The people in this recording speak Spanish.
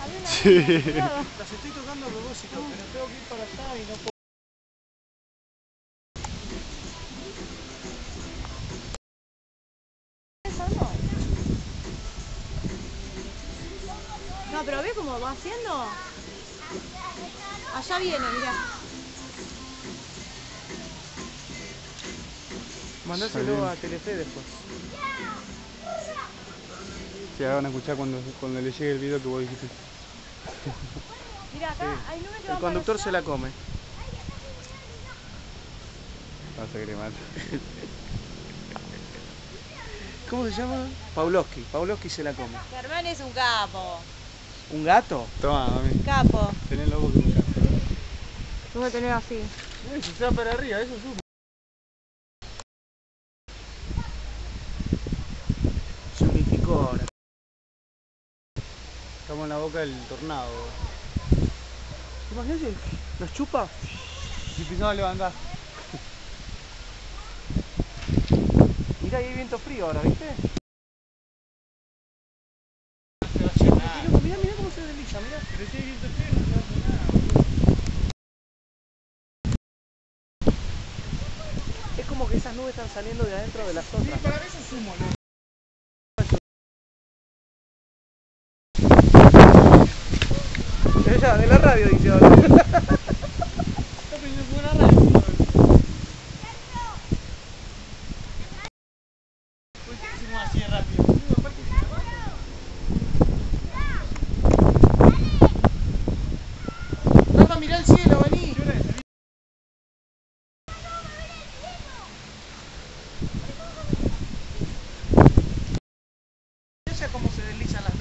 Sí. Las estoy tocando a propósito, pero tengo que ir para allá y no puedo. No, pero ¿ves cómo va haciendo? Allá viene, mirá. Mandáselo a Telefe después. Sí, ahora van a escuchar cuando le llegue el video que vos dijiste. Mirá, acá Sí. hay nubes que El van conductor para se la come. Vas a cremar. ¿Cómo se llama? Pavlovsky. Pavlovsky se la come. Germán es un capo. ¿Un gato? Toma, mami. Capo. Tenés lobo que me encanta. Tengo que tener así. Si se va para arriba, eso es un... Se unificó ahora. Estamos en la boca del tornado. Imagínate, nos chupa. Si pisamos levantar. Mirá, ahí hay viento frío ahora, ¿viste? Mirá, mirá cómo se desliza, mirá. Pero si hay viento frío no se va a hacer nada. Es como que esas nubes están saliendo de adentro de las otras. Sí, para eso sumo, ¿no? Ya, de la radio dice ahora. Está pensando en una radio. ¿Por qué hicimos así de rápido? Aparte se me va. Rafa, mirá el cielo, vení. Ella cómo se deslizan las